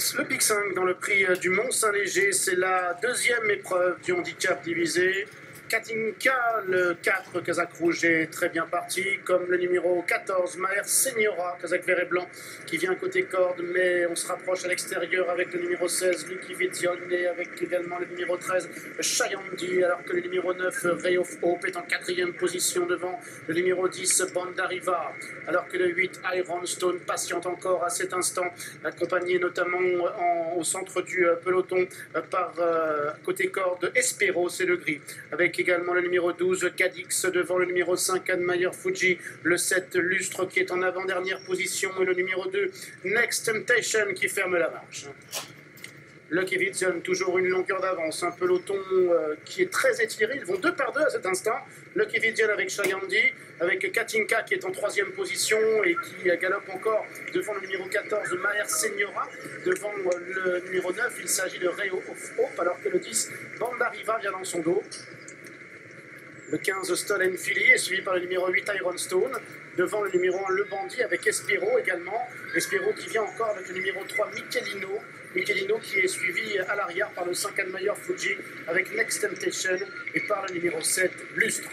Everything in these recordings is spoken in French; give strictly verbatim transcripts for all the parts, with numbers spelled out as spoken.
Le Pic cinq dans le prix du Mont-Saint-Léger, c'est la deuxième épreuve du handicap divisé. Katinka, le quatre, Kazakh rouge est très bien parti, comme le numéro quatorze, Maher Seniora, Kazakh vert et blanc, qui vient côté corde, mais on se rapproche à l'extérieur avec le numéro seize, Lucky Vidion, et avec également le numéro treize, Chayandi, alors que le numéro neuf, Ray of Hope, est en quatrième position devant le numéro dix, Bandariva, alors que le huit, Iron Stone, patiente encore à cet instant, accompagné notamment en, au centre du peloton par euh, côté corde, Espero, c'est le gris, avec également le numéro douze, Cadix, devant le numéro cinq, Admire Fuji, le sept, Lustre, qui est en avant-dernière position, et le numéro deux, Next Temptation, qui ferme la marche. Lucky Vision, toujours une longueur d'avance, un peloton euh, qui est très étiré, ils vont deux par deux à cet instant. Lucky Vision avec Chayandi, avec Katinka qui est en troisième position et qui galope encore devant le numéro quatorze, Maher Seniora, devant le numéro neuf, il s'agit de Ray of Hope, alors que le dix, Bandariva, vient dans son dos. Le quinze, Stolen Philly est suivi par le numéro huit, Iron Stone. Devant le numéro un, Le Bandit, avec Espero également. Espero qui vient encore avec le numéro trois, Michelino. Michelino qui est suivi à l'arrière par le cinq, Admire Fuji, avec Next Temptation, et par le numéro sept, Lustre.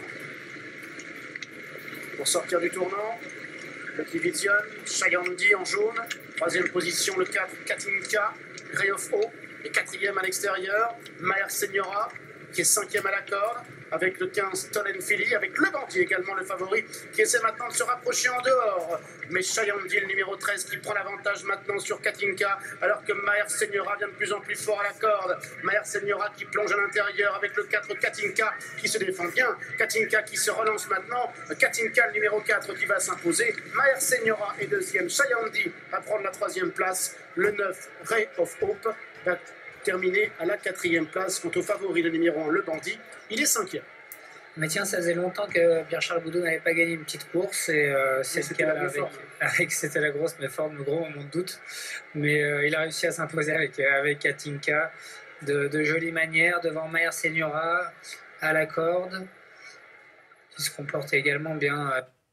Pour sortir du tournant, Lucky Vision, Chayandi en jaune. Troisième position, le quatre, Katinka, Ray of Hope. Et quatrième à l'extérieur, Maher Seniora, qui est cinquième à la corde, avec le quinze, Stolen Philly, avec Le Bandit également le favori, qui essaie maintenant de se rapprocher en dehors. Mais Chayandi, le numéro treize, qui prend l'avantage maintenant sur Katinka, alors que Maher Seniora vient de plus en plus fort à la corde. Maher Seniora qui plonge à l'intérieur avec le quatre, Katinka, qui se défend bien. Katinka qui se relance maintenant. Katinka, le numéro quatre, qui va s'imposer. Maher Seniora est deuxième. Chayandi à prendre la troisième place. Le neuf, Ray of Hope, va terminé à la quatrième place. Quant au favori, le numéro un, Le Bandit, il est cinquième. Mais tiens, ça faisait longtemps que Pierre-Charles Boudou n'avait pas gagné une petite course, et euh, c'est le cas avec, avec c'était la grosse, mais forme, gros, on m'en doute. Mais euh, il a réussi à s'imposer avec, avec Katinka de, de jolie manière devant Maher Seniora à la corde, qui se comporte également bien.